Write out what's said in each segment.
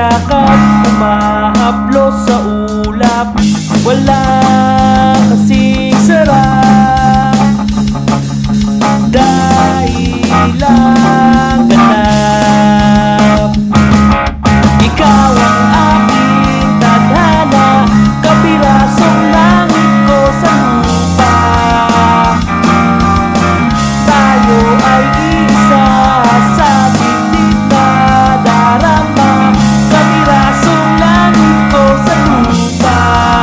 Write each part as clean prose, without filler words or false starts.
yakap, humahaplos sa ulap. Wala kasing sarap, dahil lang ganap. Ikaw ang aking tadhana, kapirasong langit ko sa lupa. Tayo ay isa sa dibdib na darama, kapirasong langit ko sa lupa.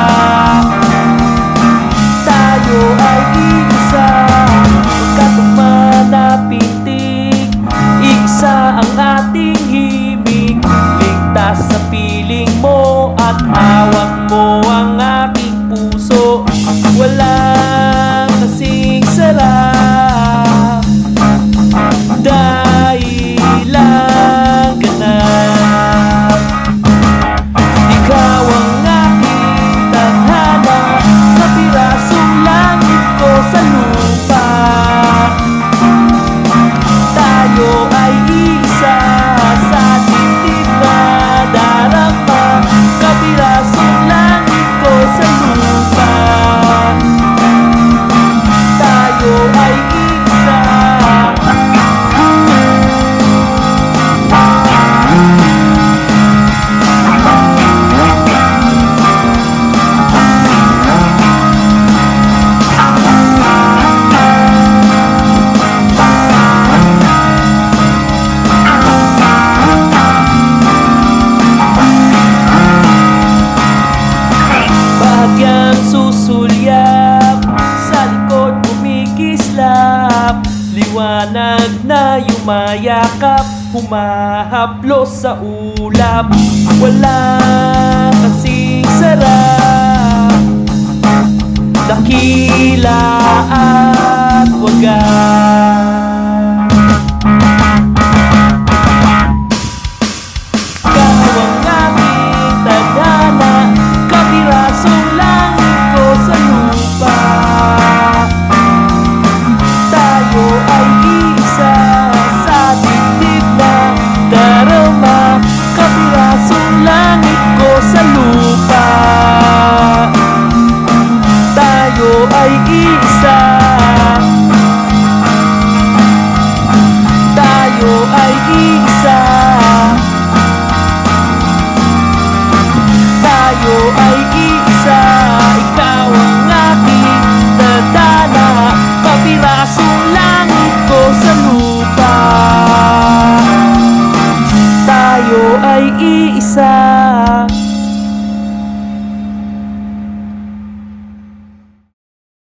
Tayo ay isa, magkatugma na pintig, isa ang ating himig. Ligtas sa piling mo at hawak mo ang aking puso. Walang kasing sarap, dahil lang ganap. Ikaw ang aking tadhana, kapirasong langit ko sa lupa. Tayo ay isa sa dibdib na darama, kapirasong langit ko sa lupa. Tayo ay isa. Bahagyang susulyap, sa likod kumikislap, liwanag na yumayakap, humahaplos sa ulap. Wala kasing sarap, dakila at wagas. Ikaw ang aking tadhana, kapirasong langit ko sa lupa. Tayo ay isa sa dibdib na darama, kapirasong langit ko sa lupa. Tayo ay isa. Tayo ay isa. Tayo ay isa. Ikaw ang aking tadhana, kapirasong langit ko sa lupa. Tayo ay isa.